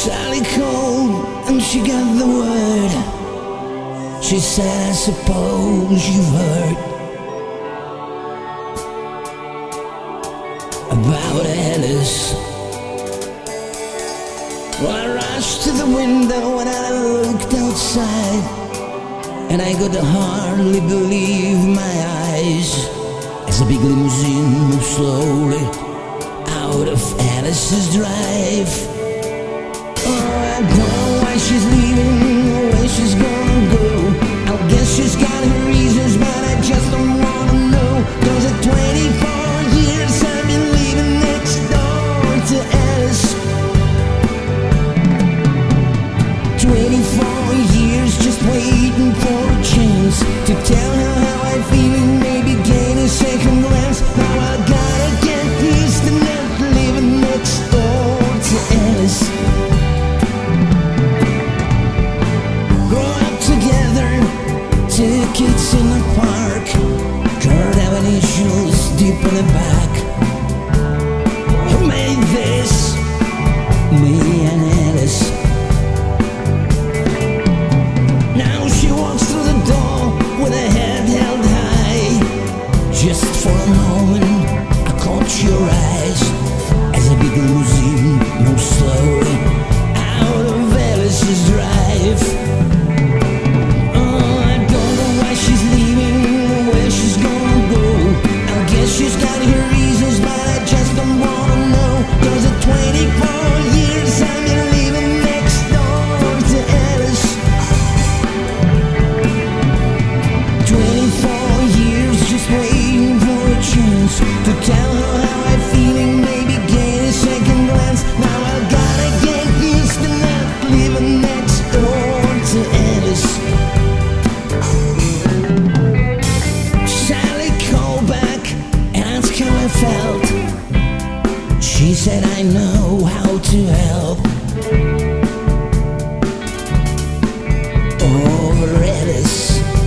Sally called and she got the word. She said, I suppose you've heard about Alice. Well, I rushed to the window and I looked outside, and I could hardly believe my eyes as a big limousine moved slowly out of Alice's drive. Oh, I don't know why she's leaving or where she's gonna go. I guess she's got her reasons, but I just don't wanna know. 'Cause at 24 years I've been living next door to Alice. 24 years just waiting for a chance to tell her how I feel and maybe gain a second glance. Now I gotta get used to not living next door to Alice. Grow up together, two kids in the park, could have initials deep in the back. Who made this? Me and Alice. Now she walks through the door with her head held high. Just for a moment I caught your eyes as a big limousine moved slowly out of Alice's drive. Oh, I don't know why she's leaving or where she's gonna go. I guess she's got her reasons, but I just don't wanna know. 'Cause at 24 years I've been living next door to Alice. 24 years just waiting for a chance to tell her how I'm feeling, maybe gain a second glance. Now I gotta get used to not living next door to Alice. Sally called back and asked how I felt. She said, I know how to help. Over Alice.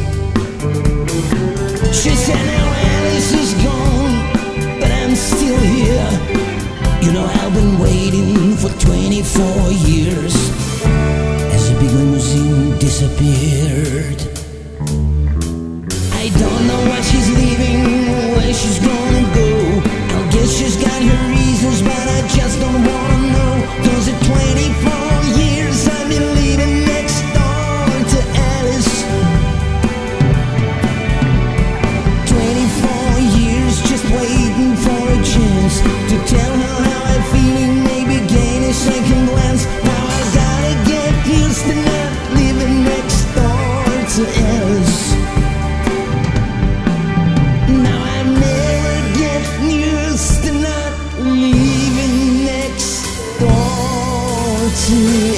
She said, now Alice is gone, but I'm still here. You know, I've been waiting for 24 years as a big limousine disappeared. I don't know why she's leaving or where she's gonna go. I guess she's got her reasons, but I just don't wanna know. 'Cause at 24 years I've been living next door to Alice. 24 years just waiting for a chance to tell her how I'm feeling, maybe gain a second glance. Now I gotta get used to not living next door to Alice. Now I never get used to not living next door to